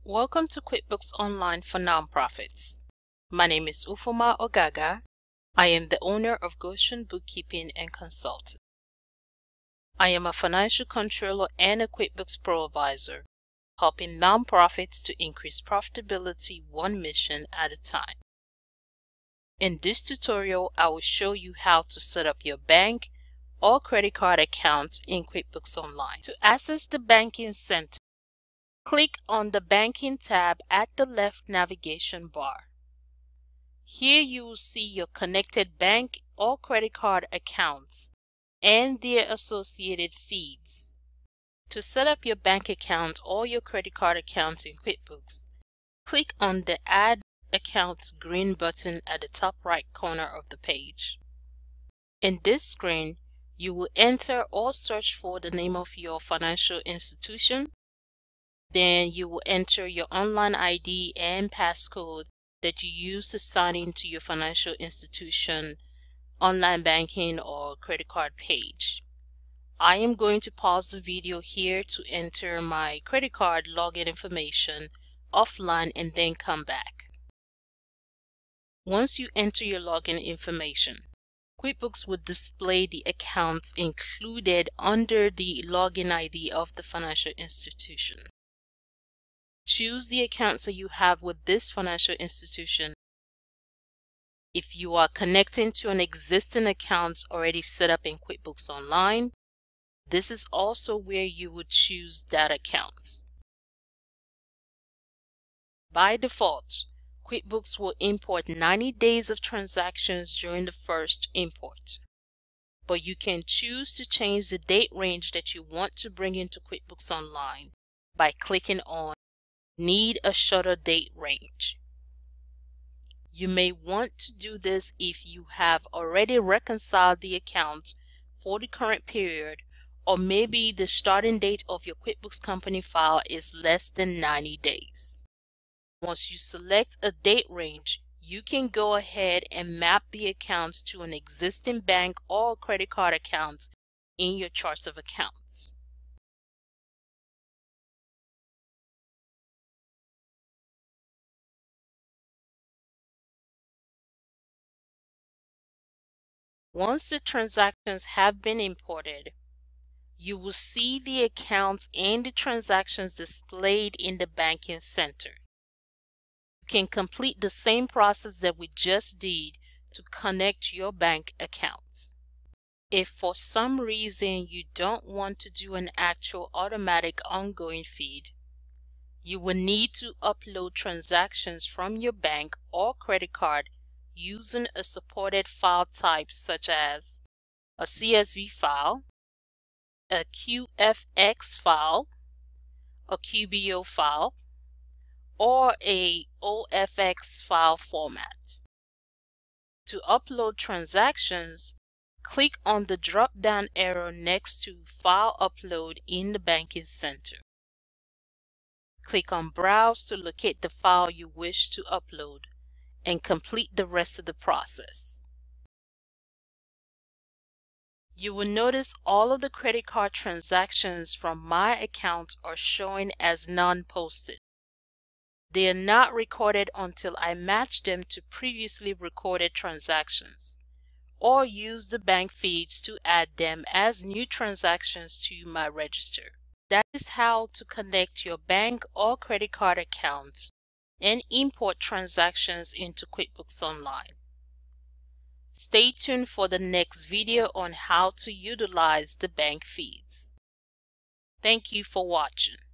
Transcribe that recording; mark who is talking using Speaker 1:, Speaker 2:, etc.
Speaker 1: Welcome to QuickBooks Online for Nonprofits. My name is Ufoma Ogaga. I am the owner of Goshen Bookkeeping and Consulting. I am a financial controller and a QuickBooks Pro advisor, helping nonprofits to increase profitability one mission at a time. In this tutorial, I will show you how to set up your bank or credit card accounts in QuickBooks Online. To access the Banking Center, click on the Banking tab at the left navigation bar. Here you will see your connected bank or credit card accounts and their associated feeds. To set up your bank account or your credit card account in QuickBooks, click on the Add Accounts green button at the top right corner of the page. In this screen, you will enter or search for the name of your financial institution. Then you will enter your online ID and passcode that you use to sign into your financial institution, online banking, or credit card page. I am going to pause the video here to enter my credit card login information offline and then come back. Once you enter your login information, QuickBooks will display the accounts included under the login ID of the financial institution. Choose the accounts that you have with this financial institution. If you are connecting to an existing account already set up in QuickBooks Online, this is also where you would choose that account. By default, QuickBooks will import 90 days of transactions during the first import. But you can choose to change the date range that you want to bring into QuickBooks Online by clicking on Need a shorter date range. You may want to do this if you have already reconciled the account for the current period, or maybe the starting date of your QuickBooks company file is less than 90 days. Once you select a date range, you can go ahead and map the accounts to an existing bank or credit card account in your charts of accounts. Once the transactions have been imported, you will see the accounts and the transactions displayed in the Banking Center. You can complete the same process that we just did to connect your bank accounts. If for some reason you don't want to do an actual automatic ongoing feed, you will need to upload transactions from your bank or credit card using a supported file type such as a CSV file, a QFX file, a QBO file, or a OFX file format. To upload transactions, click on the drop-down arrow next to File Upload in the Banking Center. Click on Browse to locate the file you wish to upload and complete the rest of the process. You will notice all of the credit card transactions from my account are showing as non-posted. They are not recorded until I match them to previously recorded transactions, or use the bank feeds to add them as new transactions to my register. That is how to connect your bank or credit card accounts and import transactions into QuickBooks Online. Stay tuned for the next video on how to utilize the bank feeds. Thank you for watching.